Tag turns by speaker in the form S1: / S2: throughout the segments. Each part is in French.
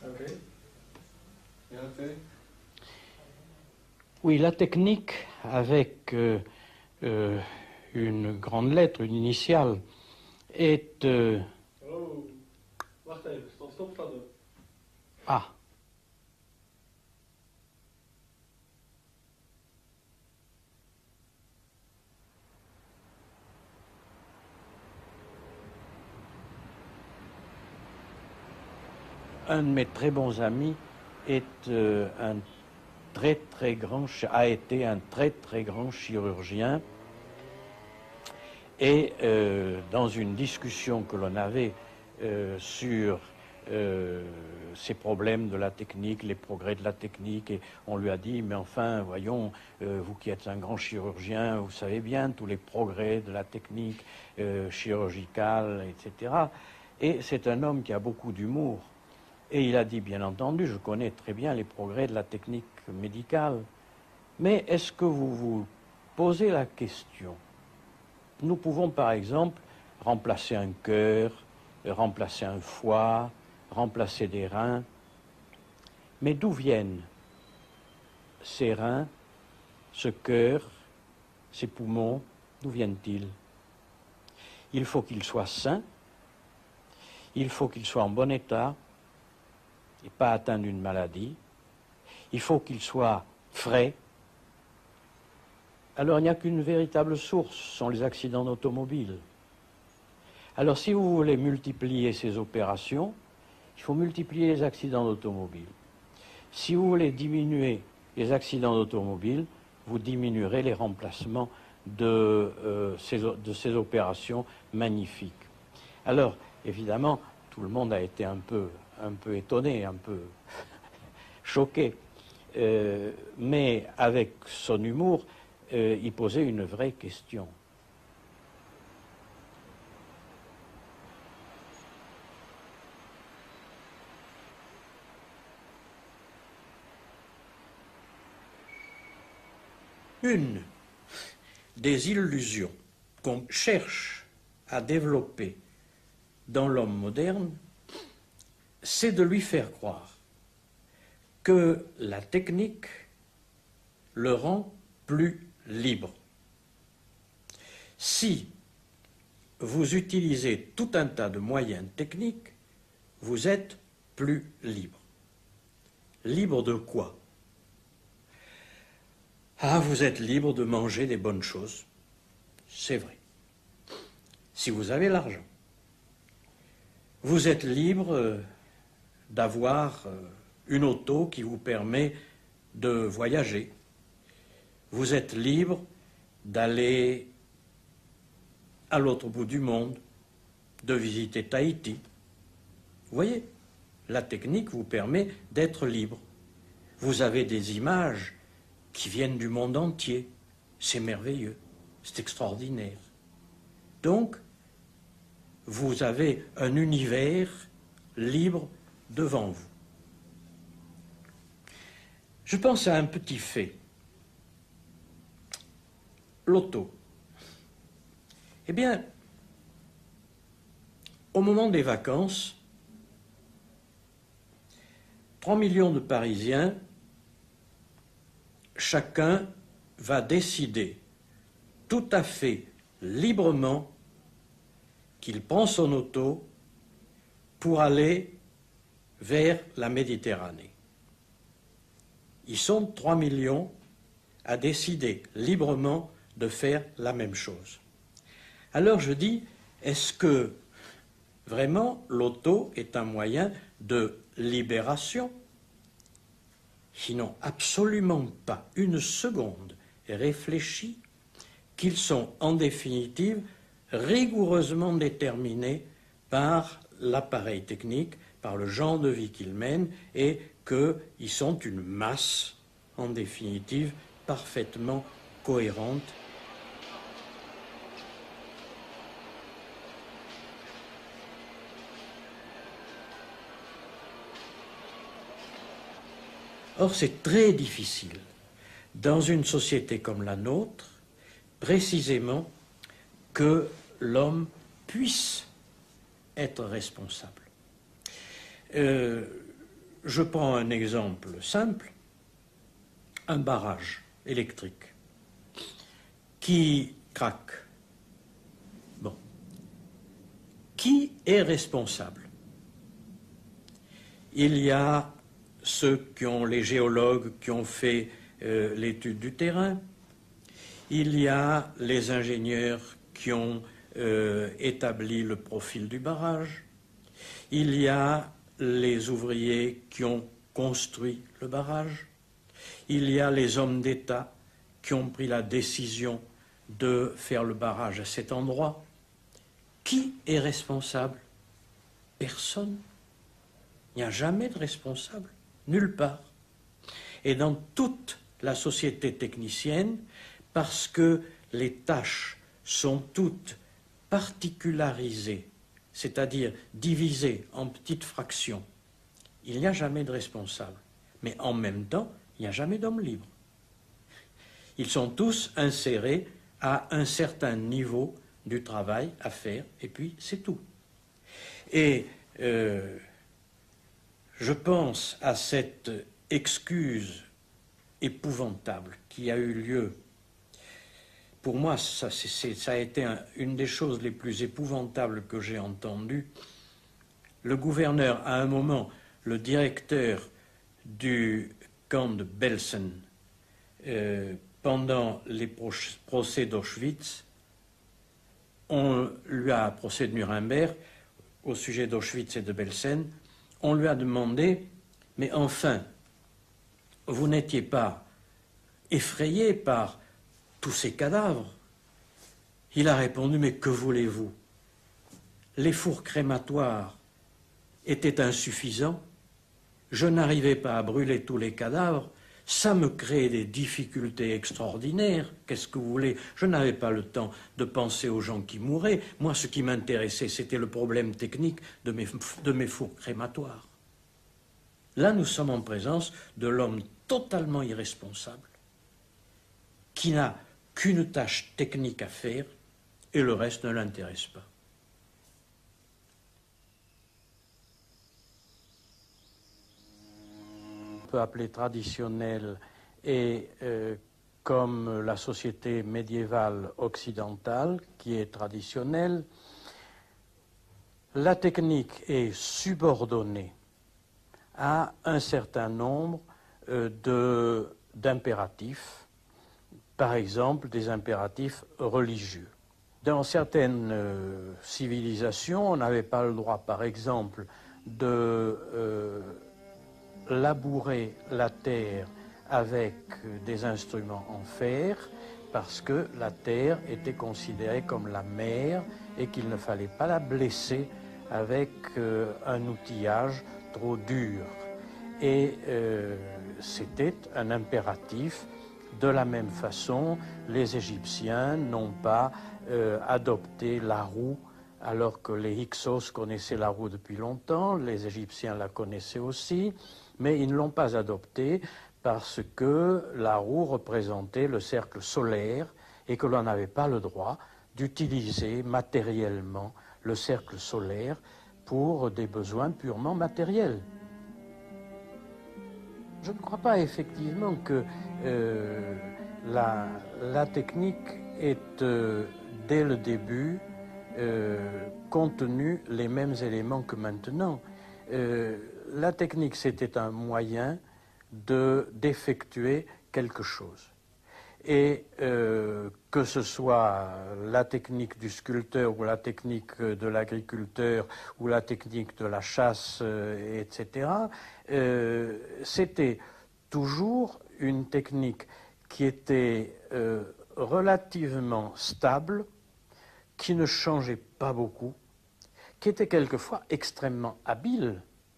S1: Ok. Et un fait?
S2: Oui, la technique avec une grande lettre, une initiale, est...
S1: Oh, wacht even, stop verder.
S2: Ah. Un de mes très bons amis est a été un très grand chirurgien. Et dans une discussion que l'on avait sur ces problèmes de la technique, les progrès de la technique, et on lui a dit, mais enfin, voyons, vous qui êtes un grand chirurgien, vous savez bien tous les progrès de la technique chirurgicale, etc. Et c'est un homme qui a beaucoup d'humour. Et il a dit, bien entendu, je connais très bien les progrès de la technique médicale, mais est-ce que vous vous posez la question? Nous pouvons par exemple remplacer un cœur, remplacer un foie, remplacer des reins. Mais d'où viennent ces reins, ce cœur, ces poumons? D'où viennent-ils? Il faut qu'ils soient sains, il faut qu'ils soient en bon état et pas atteints d'une maladie. Il faut qu'ils soient frais. Alors il n'y a qu'une véritable source, ce sont les accidents d'automobile. Alors si vous voulez multiplier ces opérations, il faut multiplier les accidents d'automobile. Si vous voulez diminuer les accidents d'automobile, vous diminuerez les remplacements de ces opérations magnifiques. Alors, évidemment, tout le monde a été un peu étonné, un peu choqué. Mais avec son humour, il posait une vraie question. Une des illusions qu'on cherche à développer dans l'homme moderne, c'est de lui faire croire que la technique le rend plus libre. Si vous utilisez tout un tas de moyens techniques, vous êtes plus libre. Libre de quoi? Ah, vous êtes libre de manger des bonnes choses. C'est vrai. Si vous avez l'argent. Vous êtes libre d'avoir une auto qui vous permet de voyager. Vous êtes libre d'aller à l'autre bout du monde, de visiter Tahiti. Vous voyez, la technique vous permet d'être libre. Vous avez des images qui viennent du monde entier. C'est merveilleux, c'est extraordinaire. Donc, vous avez un univers libre devant vous. Je pense à un petit fait. L'auto. Eh bien, au moment des vacances, 3 millions de Parisiens, chacun va décider tout à fait librement qu'il prend son auto pour aller vers la Méditerranée. Ils sont 3 millions à décider librement de faire la même chose. Alors je dis, est-ce que vraiment l'auto est un moyen de libération? Sinon, absolument pas une seconde réfléchie qu'ils sont en définitive rigoureusement déterminés par l'appareil technique, par le genre de vie qu'ils mènent, et qu'ils sont une masse, en définitive, parfaitement cohérente. Or, c'est très difficile, dans une société comme la nôtre, précisément, que l'homme puisse être responsable. je prends un exemple simple, un barrage électrique qui craque. Bon. Qui est responsable? Il y a les géologues qui ont fait l'étude du terrain. Il y a les ingénieurs qui ont établi le profil du barrage. Il y a les ouvriers qui ont construit le barrage. Il y a les hommes d'État qui ont pris la décision de faire le barrage à cet endroit. Qui est responsable? Personne. Il n'y a jamais de responsable, nulle part. Et dans toute la société technicienne, parce que les tâches sont toutes particularisées, c'est-à-dire divisées en petites fractions, il n'y a jamais de responsable. Mais en même temps, il n'y a jamais d'homme libre. Ils sont tous insérés à un certain niveau du travail à faire, et puis c'est tout. Et je pense à cette excuse épouvantable qui a eu lieu. Pour moi, ça a été une des choses les plus épouvantables que j'ai entendues. Le gouverneur, à un moment, le directeur du camp de Belsen, pendant les procès d'Auschwitz, on lui a, procès de Nuremberg, au sujet d'Auschwitz et de Belsen, on lui a demandé, mais enfin, vous n'étiez pas effrayé par tous ces cadavres? Il a répondu, mais que voulez-vous? Les fours crématoires étaient insuffisants, je n'arrivais pas à brûler tous les cadavres, ça me créait des difficultés extraordinaires. Qu'est-ce que vous voulez? Je n'avais pas le temps de penser aux gens qui mouraient. Moi, ce qui m'intéressait, c'était le problème technique de mes fours crématoires. Là, nous sommes en présence de l'homme totalement irresponsable, qui n'a qu'une tâche technique à faire, et le reste ne l'intéresse pas. On peut appeler traditionnel et comme la société médiévale occidentale qui est traditionnelle, la technique est subordonnée à un certain nombre d'impératifs, par exemple des impératifs religieux. Dans certaines civilisations, on n'avait pas le droit, par exemple, de labourer la terre avec des instruments en fer, parce que la terre était considérée comme la mère et qu'il ne fallait pas la blesser avec un outillage trop dur. Et c'était un impératif. De la même façon, les Égyptiens n'ont pas adopté la roue, alors que les Hyksos connaissaient la roue depuis longtemps, les Égyptiens la connaissaient aussi, mais ils ne l'ont pas adoptée parce que la roue représentait le cercle solaire et que l'on n'avait pas le droit d'utiliser matériellement le cercle solaire pour des besoins purement matériels. Je ne crois pas effectivement que la technique ait, dès le début, contenu les mêmes éléments que maintenant. La technique, c'était un moyen d'effectuer quelque chose. Et que ce soit la technique du sculpteur ou la technique de l'agriculteur ou la technique de la chasse, etc., c'était toujours une technique qui était relativement stable, qui ne changeait pas beaucoup, qui était quelquefois extrêmement habile.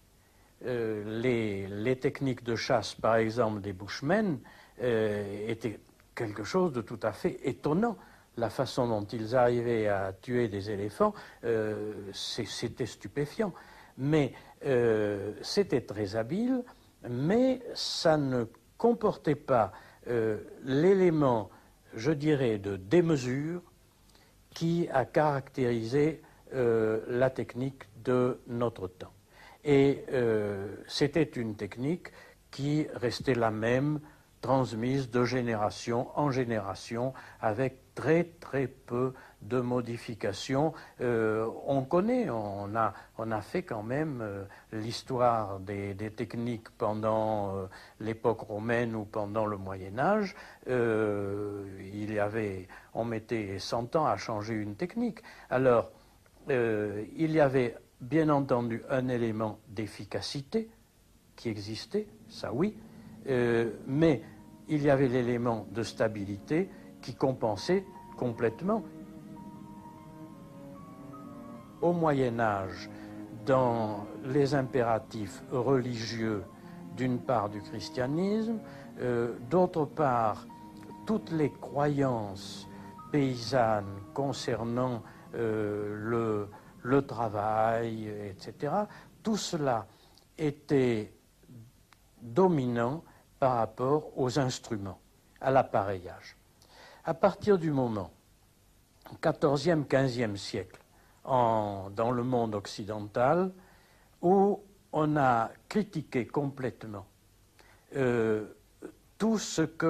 S2: Les techniques de chasse, par exemple, des Bushmen, étaient quelque chose de tout à fait étonnant. La façon dont ils arrivaient à tuer des éléphants, c'était stupéfiant. Mais c'était très habile, mais ça ne comportait pas l'élément, je dirais, de démesure qui a caractérisé la technique de notre temps. Et c'était une technique qui restait la même, transmise de génération en génération, avec très très peu de modifications. On connaît, on a fait quand même l'histoire des techniques pendant l'époque romaine ou pendant le Moyen-Âge. On mettait 100 ans à changer une technique. Alors, il y avait bien entendu un élément d'efficacité qui existait, ça oui, mais il y avait l'élément de stabilité qui compensait complètement. Au Moyen-Âge, dans les impératifs religieux, d'une part du christianisme, d'autre part, toutes les croyances paysannes concernant le travail, etc., tout cela était dominant par rapport aux instruments, à l'appareillage. À partir du moment, au XIVe, XVe siècle, dans le monde occidental, où on a critiqué complètement tout ce que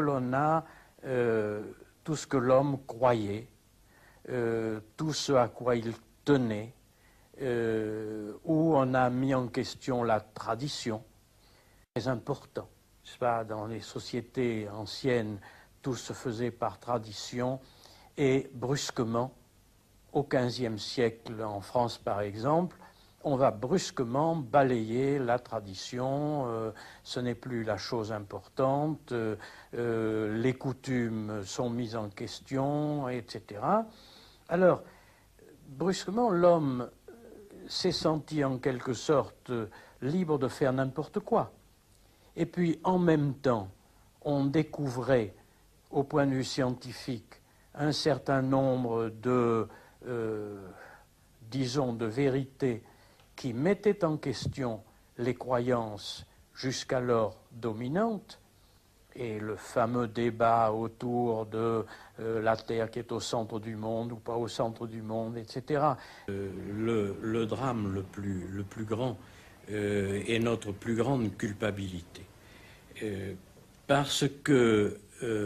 S2: tout ce que l'homme croyait, tout ce à quoi il tenait, où on a mis en question la tradition. Très important, n'est-ce pas? Dans les sociétés anciennes, tout se faisait par tradition, et brusquement, au XVe siècle, en France par exemple, on va brusquement balayer la tradition, ce n'est plus la chose importante, les coutumes sont mises en question, etc. Alors, brusquement, l'homme s'est senti en quelque sorte libre de faire n'importe quoi. Et puis, en même temps, on découvrait, au point de vue scientifique, un certain nombre de, disons, de vérités qui mettaient en question les croyances jusqu'alors dominantes, et le fameux débat autour de la Terre qui est au centre du monde ou pas au centre du monde, etc. Le drame le plus grand est notre plus grande culpabilité. Parce que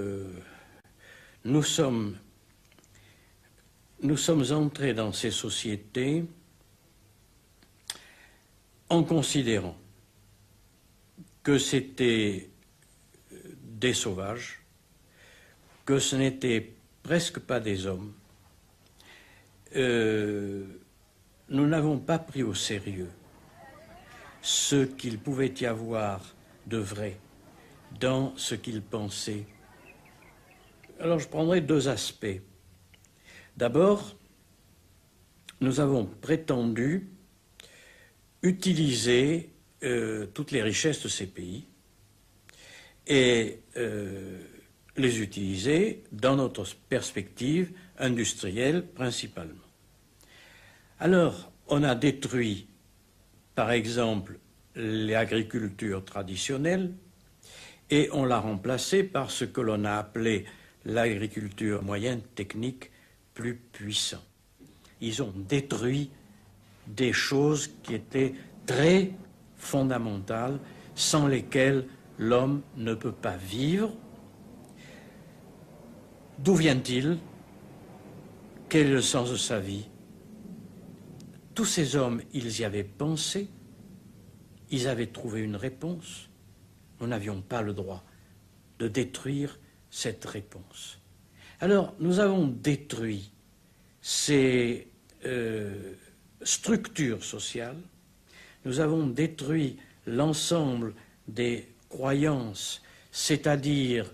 S2: nous sommes entrés dans ces sociétés en considérant que c'était des sauvages, que ce n'était presque pas des hommes. Nous n'avons pas pris au sérieux ce qu'il pouvait y avoir de vrai dans ce qu'ils pensaient. Alors je prendrai deux aspects. D'abord, nous avons prétendu utiliser toutes les richesses de ces pays et les utiliser dans notre perspective industrielle principalement. Alors, on a détruit, par exemple, l'agriculture traditionnelle et on l'a remplacée par ce que l'on a appelé l'agriculture moyenne technique plus puissante. Ils ont détruit des choses qui étaient très fondamentales, sans lesquelles l'homme ne peut pas vivre. D'où vient-il? Quel est le sens de sa vie? Tous ces hommes, ils y avaient pensé, ils avaient trouvé une réponse. Nous n'avions pas le droit de détruire cette réponse. Alors, nous avons détruit ces structures sociales, nous avons détruit l'ensemble des croyances, c'est-à-dire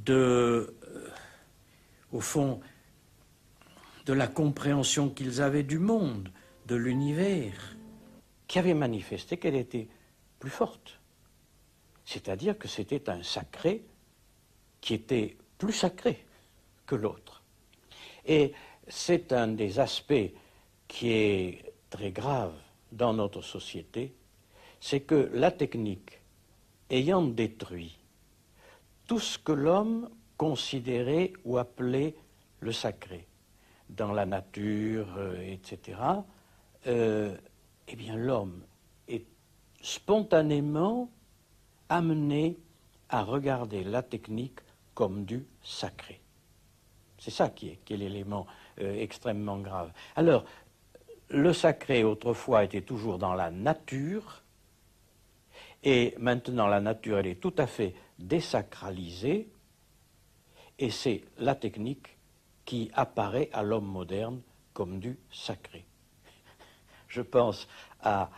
S2: au fond, de la compréhension qu'ils avaient du monde, de l'univers, qui avait manifesté qu'elle était plus forte. C'est-à-dire que c'était un sacré qui était plus sacré que l'autre. Et c'est un des aspects qui est très grave dans notre société, c'est que la technique, ayant détruit tout ce que l'homme considérait ou appelait le sacré, dans la nature, etc., eh bien l'homme est spontanément amené à regarder la technique comme du sacré. C'est ça qui est l'élément extrêmement grave. Alors, le sacré, autrefois, était toujours dans la nature, et maintenant la nature, elle est tout à fait désacralisée, et c'est la technique qui apparaît à l'homme moderne comme du sacré. Je pense à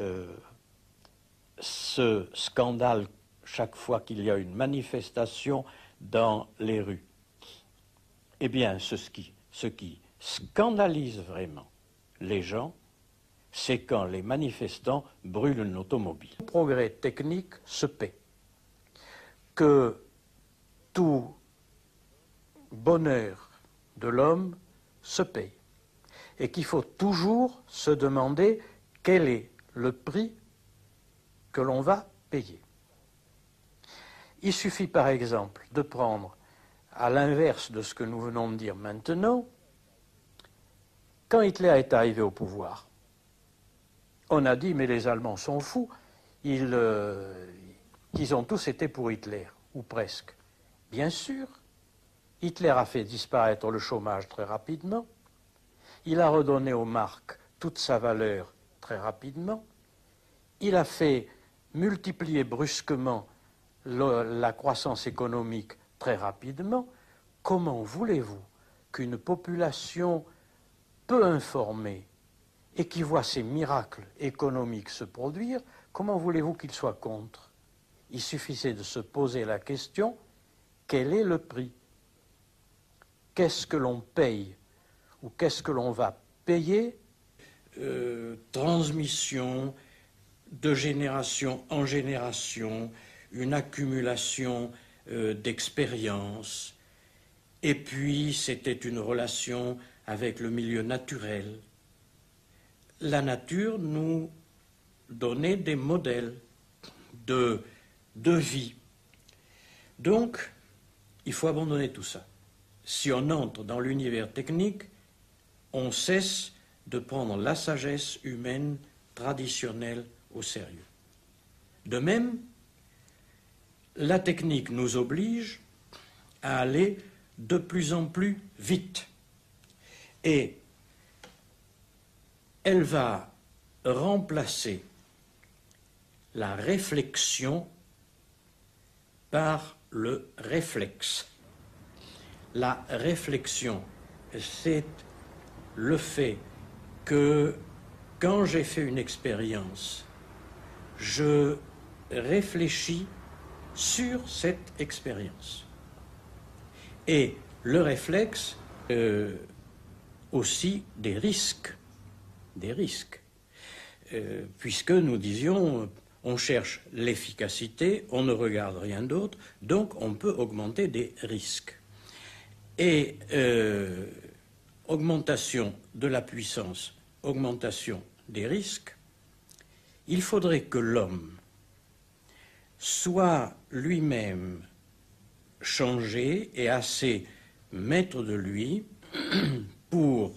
S2: ce scandale chaque fois qu'il y a une manifestation dans les rues. Eh bien, ce qui scandalise vraiment les gens, c'est quand les manifestants brûlent une automobile. Le progrès technique se paie. Que tout bonheur de l'homme se paye. Et qu'il faut toujours se demander quel est le prix que l'on va payer. Il suffit par exemple de prendre, à l'inverse de ce que nous venons de dire maintenant, quand Hitler est arrivé au pouvoir, on a dit mais les Allemands sont fous, ils ont tous été pour Hitler, ou presque. Bien sûr, Hitler a fait disparaître le chômage très rapidement, il a redonné aux marques toute sa valeur très rapidement, il a fait multiplier brusquement la croissance économique très rapidement. Comment voulez-vous qu'une population peu informée et qui voit ces miracles économiques se produire, comment voulez-vous qu'il soit contre? Il suffisait de se poser la question, quel est le prix? Qu'est-ce que l'on paye ou qu'est-ce que l'on va payer? Transmission de génération en génération, une accumulation d'expériences, et puis c'était une relation avec le milieu naturel. La nature nous donnait des modèles de vie. Donc, il faut abandonner tout ça. Si on entre dans l'univers technique, on cesse de prendre la sagesse humaine traditionnelle au sérieux. De même, la technique nous oblige à aller de plus en plus vite. Et elle va remplacer la réflexion par le réflexe. La réflexion, c'est le fait que quand j'ai fait une expérience, je réfléchis sur cette expérience. Et le réflexe, aussi des risques, puisque nous disions, on cherche l'efficacité, on ne regarde rien d'autre, donc on peut augmenter des risques. Et augmentation de la puissance, augmentation des risques, il faudrait que l'homme soit lui-même changé et assez maître de lui pour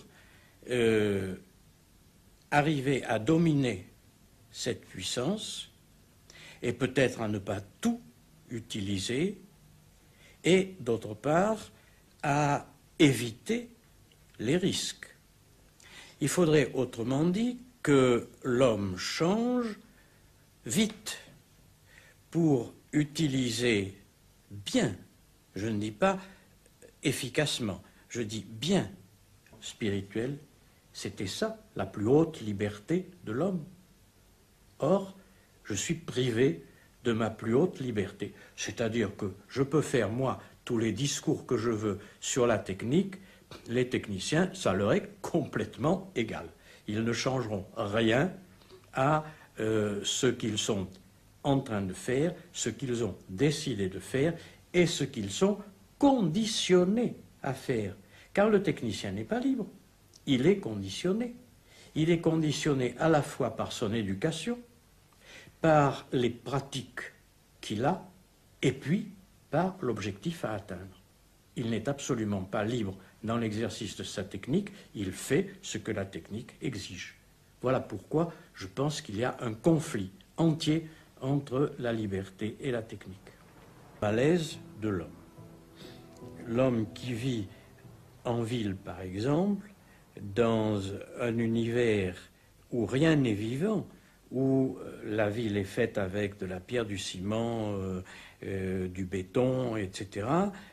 S2: arriver à dominer cette puissance et peut-être à ne pas tout utiliser et d'autre part à éviter les risques. Il faudrait autrement dit que l'homme change vite pour utiliser bien, je ne dis pas efficacement, je dis bien spirituel, c'était ça la plus haute liberté de l'homme. Or, je suis privé de ma plus haute liberté, c'est-à-dire que je peux faire moi tous les discours que je veux sur la technique, les techniciens, ça leur est complètement égal. Ils ne changeront rien à ce qu'ils sont en train de faire, ce qu'ils ont décidé de faire et ce qu'ils sont conditionnés à faire. Car le technicien n'est pas libre, il est conditionné. Il est conditionné à la fois par son éducation, par les pratiques qu'il a, et puis par l'objectif à atteindre. Il n'est absolument pas libre dans l'exercice de sa technique, il fait ce que la technique exige. Voilà pourquoi je pense qu'il y a un conflit entier entre la liberté et la technique. Malaise de l'homme. L'homme qui vit en ville, par exemple, dans un univers où rien n'est vivant, où la ville est faite avec de la pierre, du ciment, du béton, etc.,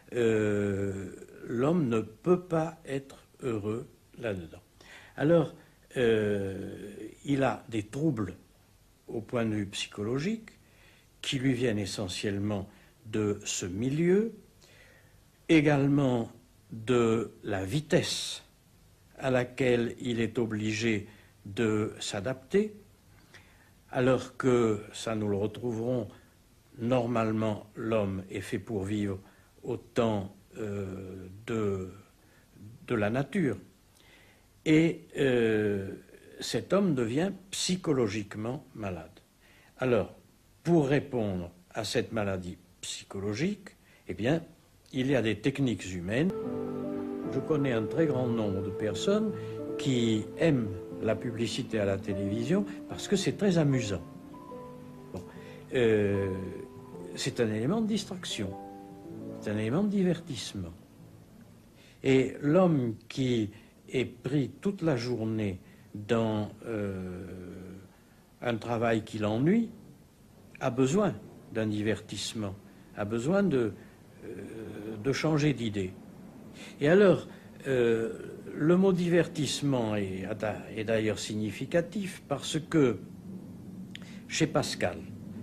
S2: l'homme ne peut pas être heureux là-dedans. Alors, il a des troubles au point de vue psychologique qui lui viennent essentiellement de ce milieu, également de la vitesse à laquelle il est obligé de s'adapter, alors que, ça nous le retrouverons, normalement l'homme est fait pour vivre au temps de la nature. Et cet homme devient psychologiquement malade. Alors, pour répondre à cette maladie psychologique, eh bien, il y a des techniques humaines. Je connais un très grand nombre de personnes qui aiment la publicité à la télévision parce que c'est très amusant. Bon. C'est un élément de distraction, c'est un élément de divertissement. Et l'homme qui est pris toute la journée dans un travail qui l'ennuie a besoin d'un divertissement, a besoin de changer d'idée. Et alors, le mot divertissement est d'ailleurs significatif parce que chez Pascal,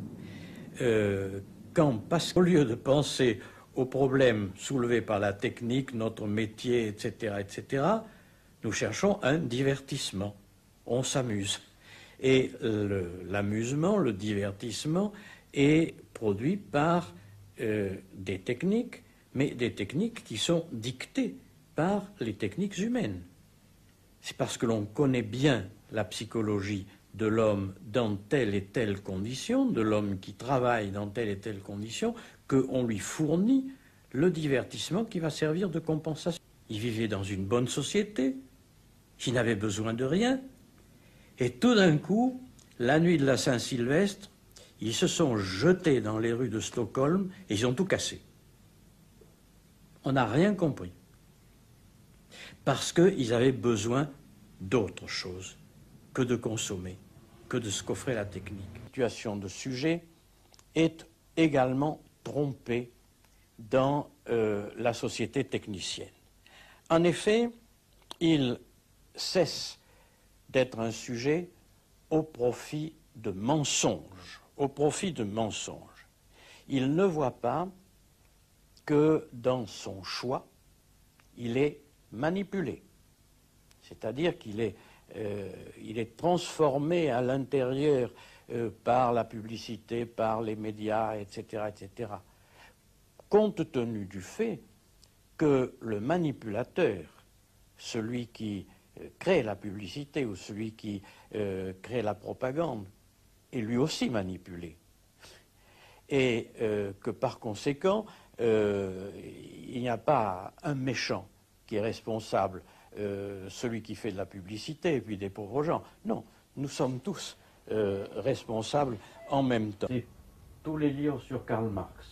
S2: quand Pascal, au lieu de penser aux problèmes soulevés par la technique, notre métier, etc., nous cherchons un divertissement. On s'amuse. Et l'amusement, le divertissement est produit par des techniques, mais des techniques qui sont dictées par les techniques humaines. C'est parce que l'on connaît bien la psychologie de l'homme dans telle et telle condition, de l'homme qui travaille dans telle et telle condition, qu'on lui fournit le divertissement qui va servir de compensation. Il vivait dans une bonne société, qui n'avait besoin de rien, et tout d'un coup, la nuit de la Saint-Sylvestre, ils se sont jetés dans les rues de Stockholm et ils ont tout cassé. On n'a rien compris. Parce qu'ils avaient besoin d'autre chose que de consommer, que de ce qu'offrait la technique. La situation de sujet est également trompée dans la société technicienne. En effet, il cesse d'être un sujet au profit de mensonges, au profit de mensonges. Il ne voit pas que dans son choix, il est manipulé. C'est-à-dire qu'il est, transformé à l'intérieur par la publicité, par les médias, etc., etc. Compte tenu du fait que le manipulateur, celui qui crée la publicité ou celui qui crée la propagande, est lui aussi manipulé. Et que par conséquent, il n'y a pas un méchant qui est responsable, celui qui fait de la publicité et puis des pauvres gens. Non, nous sommes tous responsables en même temps. C'est tous les livres sur Karl Marx.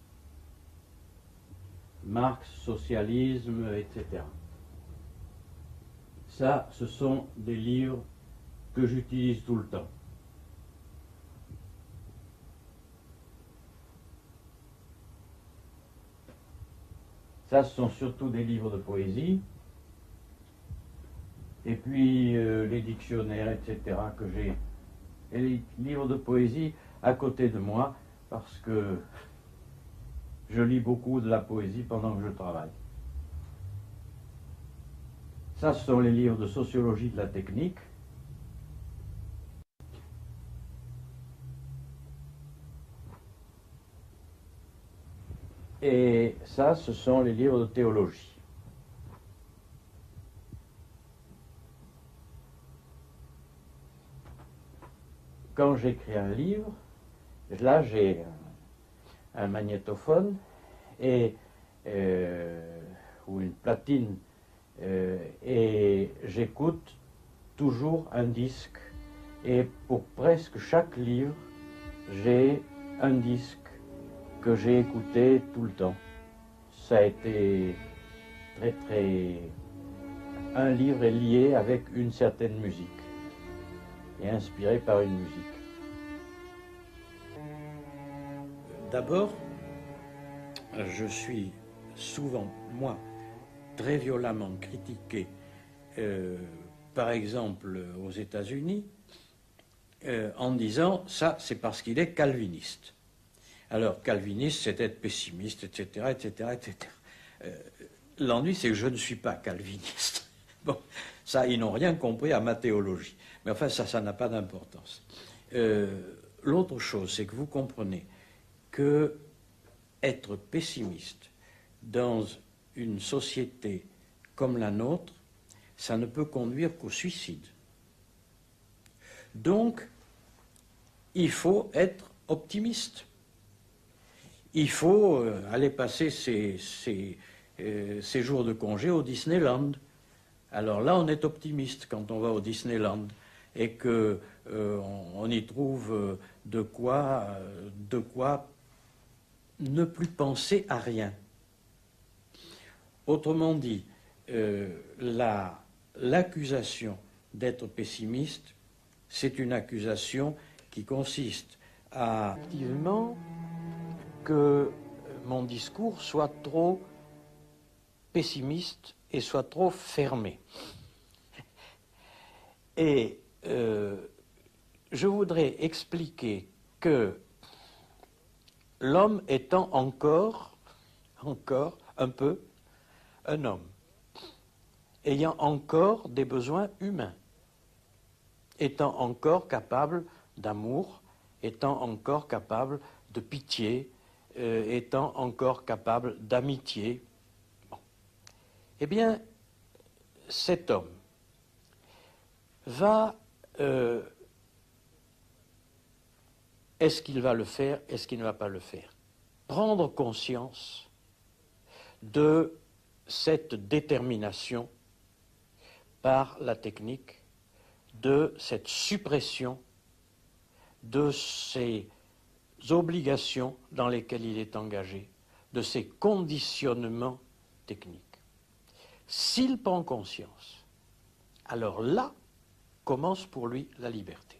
S2: Marx, socialisme, etc. Ça, ce sont des livres que j'utilise tout le temps. Ça, ce sont surtout des livres de poésie. Et puis les dictionnaires, etc. que j'ai. Et les livres de poésie à côté de moi, parce que je lis beaucoup de la poésie pendant que je travaille. Ça, ce sont les livres de sociologie de la technique. Et ça, ce sont les livres de théologie. Quand j'écris un livre, là j'ai un magnétophone et, ou une platine et j'écoute toujours un disque. Et pour presque chaque livre, j'ai un disque que j'ai écouté tout le temps. Ça a été un livre est lié avec une certaine musique et inspiré par une musique. D'abord, je suis souvent, moi, très violemment critiqué, par exemple aux États-Unis, en disant ça, c'est parce qu'il est calviniste. Alors, calviniste, c'est être pessimiste, etc., etc., etc. L'ennui, c'est que je ne suis pas calviniste. Bon, ça, ils n'ont rien compris à ma théologie. Mais enfin, ça n'a pas d'importance. L'autre chose, c'est que vous comprenez que être pessimiste dans une société comme la nôtre, ça ne peut conduire qu'au suicide. Donc, il faut être optimiste. Il faut aller passer ses jours de congé au Disneyland. Alors là, on est optimiste quand on va au Disneyland et que on y trouve de quoi ne plus penser à rien. Autrement dit, l'accusation d'être pessimiste, c'est une accusation qui consiste à activement que mon discours soit trop pessimiste et soit trop fermé. Et je voudrais expliquer que l'homme étant encore un peu un homme, ayant encore des besoins humains, étant encore capable d'amour, étant encore capable de pitié, étant encore capable d'amitié. Bon. Eh bien, cet homme va... est-ce qu'il va le faire? Est-ce qu'il ne va pas le faire? Prendre conscience de cette détermination par la technique, de cette suppression de ces obligations dans lesquelles il est engagé, de ces conditionnements techniques. S'il prend conscience, alors là commence pour lui la liberté.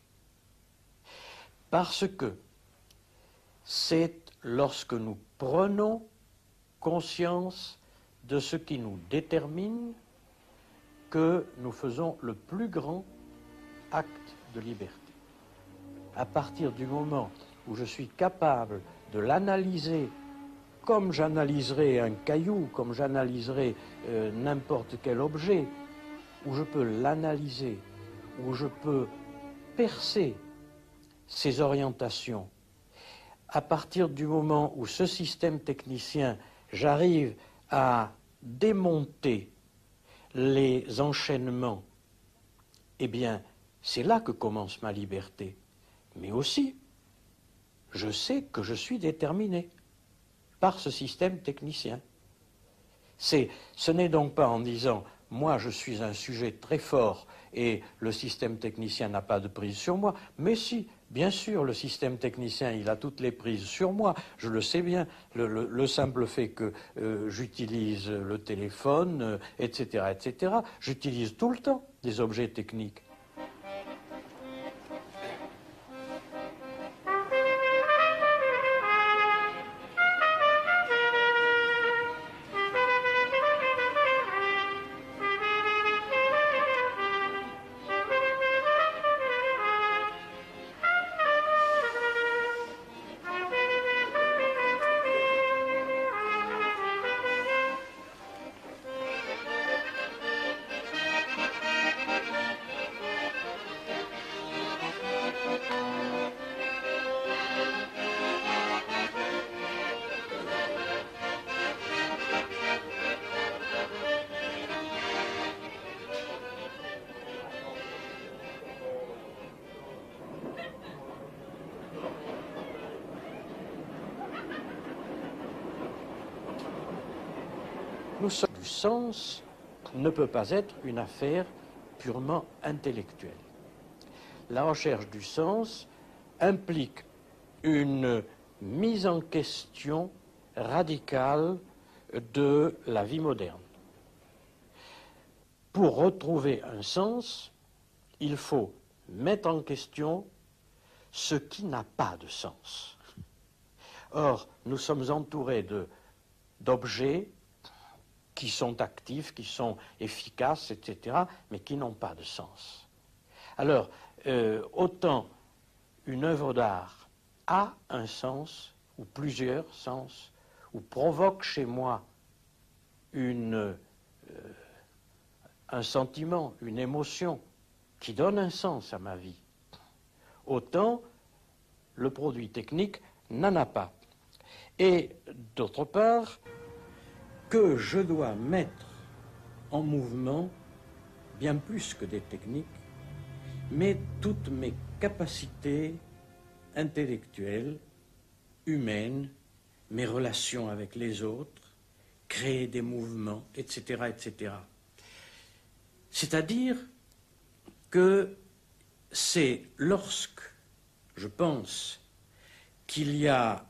S2: Parce que c'est lorsque nous prenons conscience de ce qui nous détermine que nous faisons le plus grand acte de liberté. À partir du moment où je suis capable de l'analyser comme j'analyserais un caillou, comme j'analyserais n'importe quel objet, où je peux l'analyser, où je peux percer ses orientations, à partir du moment où ce système technicien, j'arrive à démonter les enchaînements, eh bien, c'est là que commence ma liberté. Mais aussi, je sais que je suis déterminé par ce système technicien. Ce n'est donc pas en disant « moi je suis un sujet très fort et le système technicien n'a pas de prise sur moi », mais si, bien sûr, le système technicien, il a toutes les prises sur moi, je le sais bien, le simple fait que j'utilise le téléphone, etc., etc., j'utilise tout le temps des objets techniques. Nous sommes du sens ne peut pas être une affaire purement intellectuelle. La recherche du sens implique une mise en question radicale de la vie moderne. Pour retrouver un sens, il faut mettre en question ce qui n'a pas de sens. Or, nous sommes entourés d'objets qui sont actifs, qui sont efficaces, etc., mais qui n'ont pas de sens. Alors, autant une œuvre d'art a un sens, ou plusieurs sens, ou provoque chez moi un sentiment, une émotion, qui donne un sens à ma vie, autant le produit technique n'en a pas. Et d'autre part, que je dois mettre en mouvement, bien plus que des techniques, mais toutes mes capacités intellectuelles, humaines, mes relations avec les autres, créer des mouvements, etc., etc. C'est-à-dire que c'est lorsque je pense qu'il y a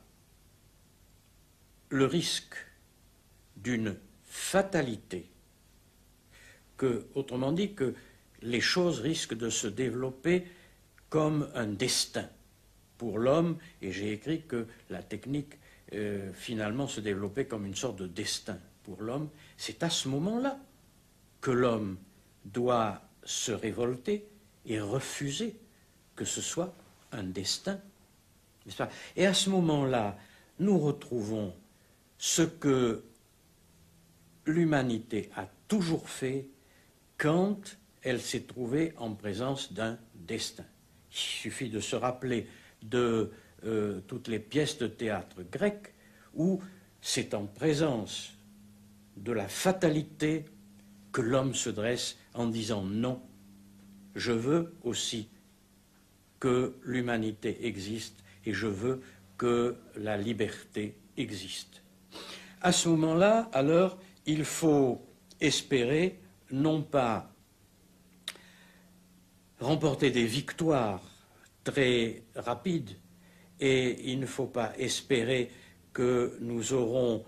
S2: le risque d'une fatalité, autrement dit, que les choses risquent de se développer comme un destin pour l'homme, et j'ai écrit que la technique finalement se développait comme une sorte de destin pour l'homme. C'est à ce moment-là que l'homme doit se révolter et refuser que ce soit un destin. N'est-ce pas ? Et à ce moment-là, nous retrouvons ce que l'humanité a toujours fait quand elle s'est trouvée en présence d'un destin. Il suffit de se rappeler de toutes les pièces de théâtre grecques où c'est en présence de la fatalité que l'homme se dresse en disant non, je veux aussi que l'humanité existe et je veux que la liberté existe. À ce moment-là, alors, il faut espérer non pas remporter des victoires très rapides, et il ne faut pas espérer que nous aurons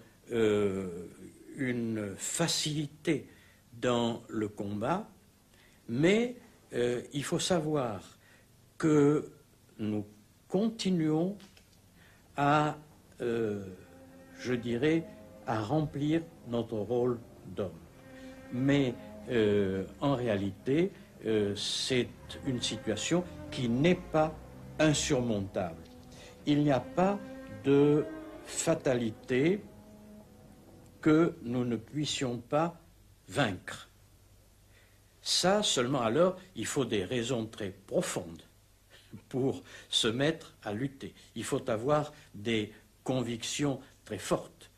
S2: une facilité dans le combat, mais il faut savoir que nous continuons à, je dirais, à remplir notre rôle d'homme. Mais en réalité, c'est une situation qui n'est pas insurmontable. Il n'y a pas de fatalité que nous ne puissions pas vaincre. Ça, seulement alors, il faut des raisons très profondes pour se mettre à lutter. Il faut avoir des convictions très fortes.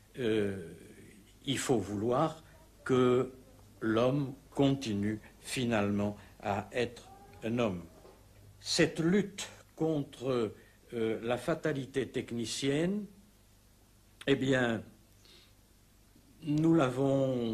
S2: Il faut vouloir que l'homme continue finalement à être un homme. Cette lutte contre la fatalité technicienne, eh bien, nous l'avons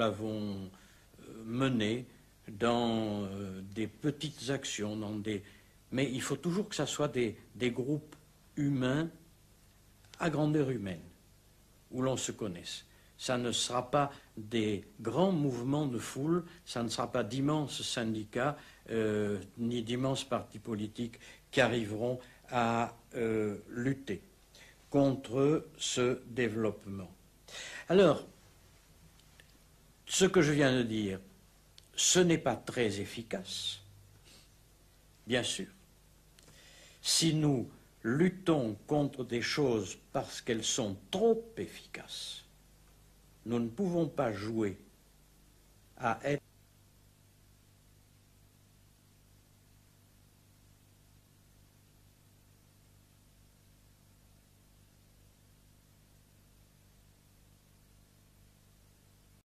S2: menée dans des petites actions, mais il faut toujours que ça soit des groupes humains à grandeur humaine, où l'on se connaisse. Ça ne sera pas des grands mouvements de foule, ça ne sera pas d'immenses syndicats, ni d'immenses partis politiques qui arriveront à lutter contre ce développement. Alors, ce que je viens de dire, ce n'est pas très efficace, bien sûr. Si nous luttons contre des choses parce qu'elles sont trop efficaces, nous ne pouvons pas jouer à être